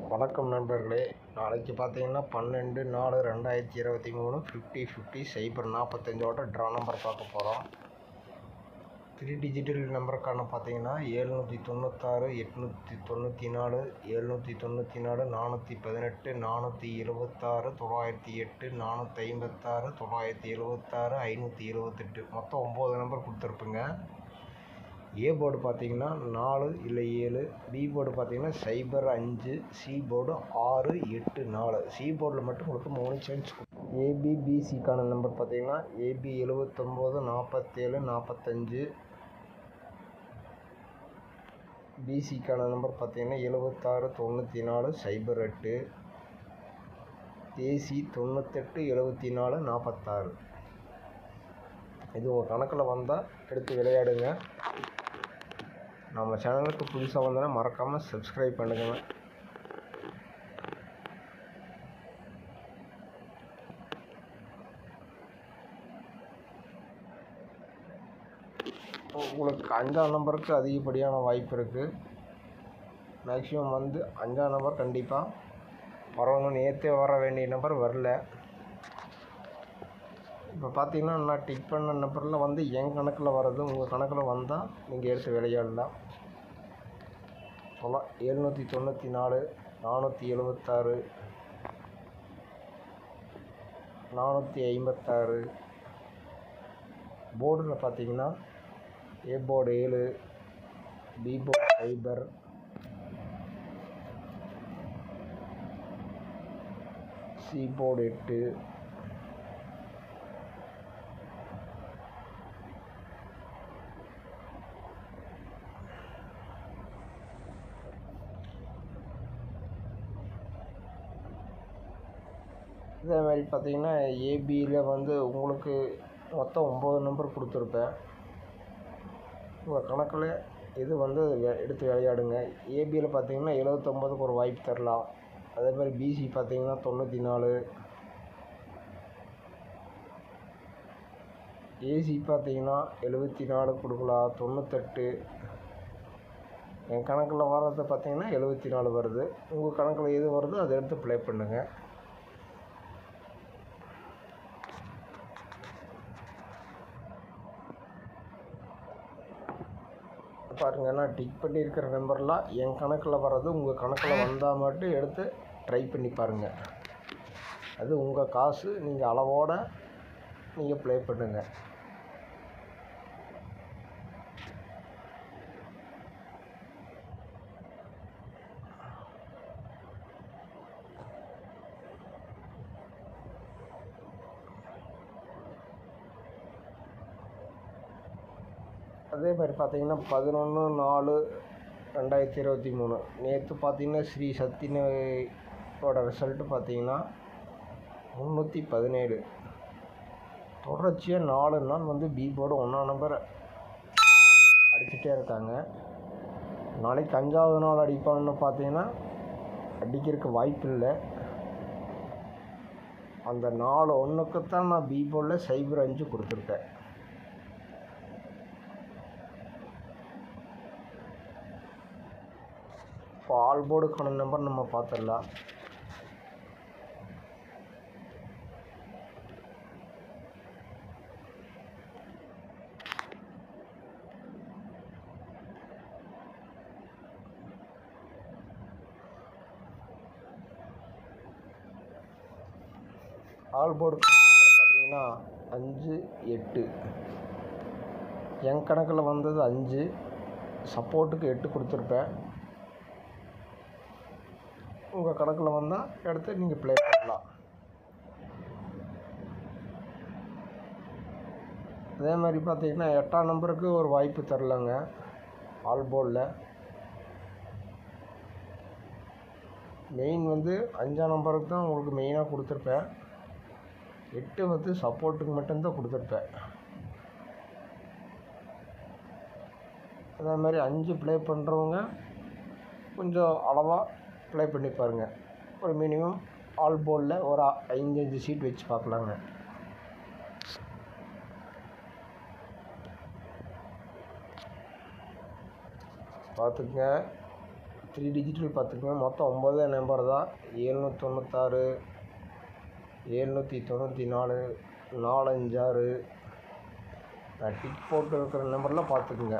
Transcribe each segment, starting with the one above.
வணக்கம் நண்பர்களே. நாளைக்கு பார்த்தீங்கன்னா 12/4/2023 50/50 045 ட்ரா நம்பர் பார்க்க போகிறோம். 3 டிஜிட்டல் நம்பருக்கான பார்த்தீங்கன்னா 796 894 794 418 426 908 456 976 528 மொத்தம் 9 நம்பர் கொடுத்துருப்புங்க. ஏ போர்டு பார்த்தீங்கன்னா 4 இல்லை 7, பி போர்டு பார்த்தீங்கன்னா 0 5, சி போர்டு 6 8 4. சி போர்டில் மட்டும் உங்களுக்கு 3 சான்ஸ். ஏபிபிசிக்கான நம்பர் பார்த்தீங்கன்னா ஏபி 79 47 45, பிசிக்கான நம்பர் பார்த்தீங்கன்னா 76 94 08, ஏசி 98 74 46. இது உங்கள் கணக்கில் வந்தால் எடுத்து விளையாடுங்க. நம்ம சேனலுக்கு புதுசாக வந்தோன்னா மறக்காமல் சப்ஸ்கிரைப் பண்ணுங்க. உங்களுக்கு 5ஆம் நம்பருக்கு அதிகப்படியான வாய்ப்பு இருக்குது. மேக்ஸிமம் 5ஆம் நம்பர் கண்டிப்பாக வரணும். நேற்றே வர வேண்டிய நம்பர் வரல. இப்போ பார்த்தீங்கன்னா நான் டிக் பண்ண நம்பரில் என் கணக்கில் வர்றது உங்கள் கணக்கில் வந்தால் நீங்கள் எடுத்து விளையாடலாம். 794 476 456. போர்டில் பார்த்தீங்கன்னா A board 7, B board 0, C board 8, இதே மாதிரி பார்த்தீங்கன்னா ஏபியில் உங்களுக்கு மொத்தம் 9 நம்பர் கொடுத்துருப்பேன். உங்கள் கணக்கில் இது எடுத்து விளையாடுங்க. ஏபியில் பார்த்தீங்கன்னா 79க்கு ஒரு வாய்ப்பு தரலாம். அதே மாதிரி பிசி பார்த்தீங்கன்னா 94, ஏசி பார்த்தீங்கன்னா 74 கொடுக்கலாம், 98. என் கணக்கில் வர்றது பார்த்தீங்கன்னா 74 வருது. உங்கள் கணக்கில் எது வருதோ அதை எடுத்து ப்ளே பண்ணுங்கள். பாருங்கள், நான் டிக் பண்ணியிருக்கிற நம்பர்லாம் என் கணக்கில் வர்றது உங்கள் கணக்கில் வந்தால் மட்டும் எடுத்து ட்ரை பண்ணி பாருங்கள். அது உங்கள் காசு, நீங்கள் அளவோடு நீங்கள் ப்ளே பண்ணுங்கள். அதே மாதிரி பார்த்தீங்கன்னா 11/4/2023 நேற்று பார்த்தீங்கன்னா ஸ்ரீ சத்தினோட ரிசல்ட்டு பார்த்தீங்கன்னா 317. தொடர்ச்சியாக 4 நாள் பி போர்டு 1ஆம் நம்பர் அடிச்சுட்டே இருக்காங்க. நாளைக்கு 5ஆவது நாள் அடிப்பான்னு பார்த்தீங்கன்னா அடிக்கிறதுக்கு வாய்ப்பு இல்லை. அந்த 4 1க்குத்தான் நான் பி போர்டில் 05 கொடுத்துருக்கேன். இப்போ ஆல் போர்டுக்கான நம்பர் நம்ம பார்த்துடலாம். ஆல் போர்டு பார்த்தீங்கன்னா 5 8. என் கணக்கில் வந்தது 5, சப்போர்ட்டுக்கு 8 கொடுத்துருப்பேன். உங்கள் கணக்கில் வந்தால் எடுத்து நீங்கள் ப்ளே பண்ணலாம். அதே மாதிரி பார்த்தீங்கன்னா 8ஆம் நம்பருக்கு ஒரு வாய்ப்பு தரலாங்க ஆல் போர்டில். மெயின் 5ஆம் நம்பருக்கு தான் உங்களுக்கு மெயினாக கொடுத்துருப்பேன். 8 சப்போர்ட்டுக்கு மட்டும்தான் கொடுத்துருப்பேன். அதே மாதிரி 5 ப்ளே பண்ணுறவங்க கொஞ்சம் அளவாக ப்ளே பண்ணி பாருங்கள். ஒரு மினிமம் ஆல் போர்டில் ஒரு 5 சீட் வச்சு பார்க்கலாங்க. பார்த்துங்க. 3 டிஜிட்டல் பார்த்துக்கோங்க. மொத்தம் 9 நம்பர் தான். 796 794 456 நான் டிக் போட்டு இருக்கிற நம்பர்லாம் பார்த்துக்குங்க.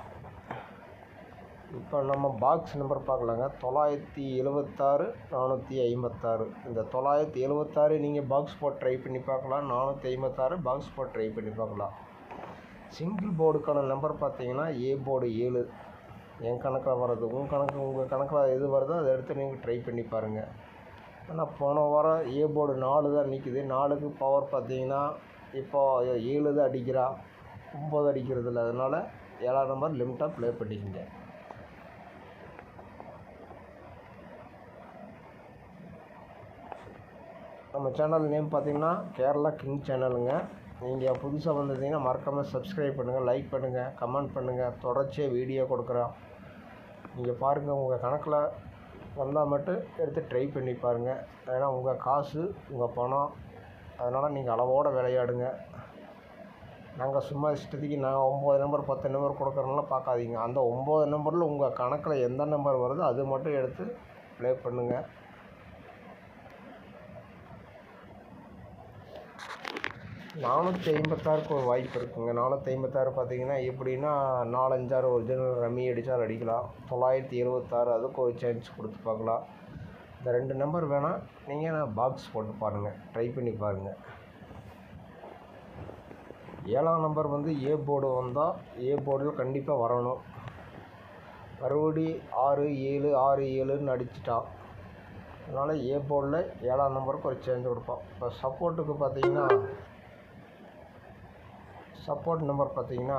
இப்போ நம்ம பாக்ஸ் நம்பர் பார்க்கலாங்க. 976 456. இந்த 976 நீங்கள் பாக்ஸ் போட்டு ட்ரை பண்ணி பார்க்கலாம். 456 பாக்ஸ் போட்டு ட்ரை பண்ணி பார்க்கலாம். சிங்கிள் போர்டுக்கான நம்பர் பார்த்தீங்கன்னா ஏ போர்டு 7 என் கணக்கில் வர்றது. உங்கள் கணக்கில் எது வருதோ அதை எடுத்து நீங்கள் ட்ரை பண்ணி பாருங்கள். ஆனால் போன வாரம் ஏ போர்டு 4 தான் நிற்குது. 4க்கு பவர் பார்த்தீங்கன்னா இப்போ 7 தான் அடிக்கிறா, 9 அடிக்கிறது இல்லை. அதனால் 7ஆம் நம்பர் லிமிட்டாக ப்ளே பண்ணிக்கோங்க. நம்ம சேனல் நேம் பார்த்தீங்கன்னா கேரளா கிங் சேனலுங்க. நீங்கள் புதுசாக வந்திருந்தீங்கன்னா மறக்காமல் சப்ஸ்கிரைப் பண்ணுங்கள், லைக் பண்ணுங்கள், கமெண்ட் பண்ணுங்கள். தொடர்ச்சியாக வீடியோ கொடுக்குறோம். நீங்கள் பாருங்கள், உங்கள் கணக்கில் வந்தால் மட்டும் எடுத்து ட்ரை பண்ணி பாருங்கள். ஏன்னா உங்கள் காசு உங்கள் பணம், அதனால் நீங்கள் அளவோடு விளையாடுங்க. நாங்கள் சும்மா இஷ்டத்துக்கு நாங்கள் 9 நம்பர் 10 நம்பர் கொடுக்குறதுனால பார்க்காதீங்க. அந்த 9 நம்பரில் உங்கள் கணக்கில் எந்த நம்பர் வருதோ அது மட்டும் எடுத்து ப்ளே பண்ணுங்கள். நானூற்றி 56க்கு ஒரு வாய்ப்பு இருக்குங்க. 456 பார்த்தீங்கன்னா எப்படின்னா 4, 5, 6 ஒரிஜினல் ரம்மி அடித்தால் அடிக்கலாம். 976 அதுக்கு ஒரு சான்ஸ் கொடுத்து பார்க்கலாம். இந்த 2 நம்பர் வேணால் நீங்கள் பாக்ஸ் போட்டு பாருங்கள், ட்ரை பண்ணி பாருங்கள். 7ஆம் நம்பர் வந்து ஏ போர்டு வந்தால் ஏ போர்டில் கண்டிப்பாக வரணும். மறுபடி 6, 7, 6, 7ன்னு அடிச்சிட்டான். அதனால் ஏ போர்டில் 7ஆம் நம்பருக்கு ஒரு சேஞ்ச் கொடுப்போம். இப்போ சப்போர்ட்டுக்கு பார்த்தீங்கன்னா சப்போர்ட் நம்பர் பார்த்தீங்கன்னா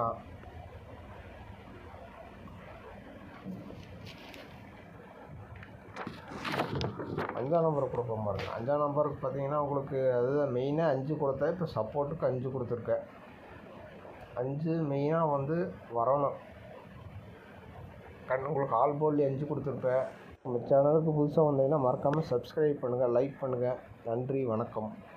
5ஆம் நம்பர் கொடுப்போம் பாருங்கள். 5ஆம் நம்பருக்கு பார்த்தீங்கன்னா உங்களுக்கு அதுதான் மெயினாக 5 கொடுத்தா. இப்போ சப்போர்ட்டுக்கு 5 கொடுத்துருக்கேன். 5 மெயினாக வந்து வரணும். உங்களுக்கு ஆல் போர்ட்லேயே 5 கொடுத்துருப்பேன். நம்ம சேனலுக்கு புதுசாக வந்தீங்கன்னா மறக்காமல் சப்ஸ்கிரைப் பண்ணுங்கள், லைக் பண்ணுங்கள். நன்றி, வணக்கம்.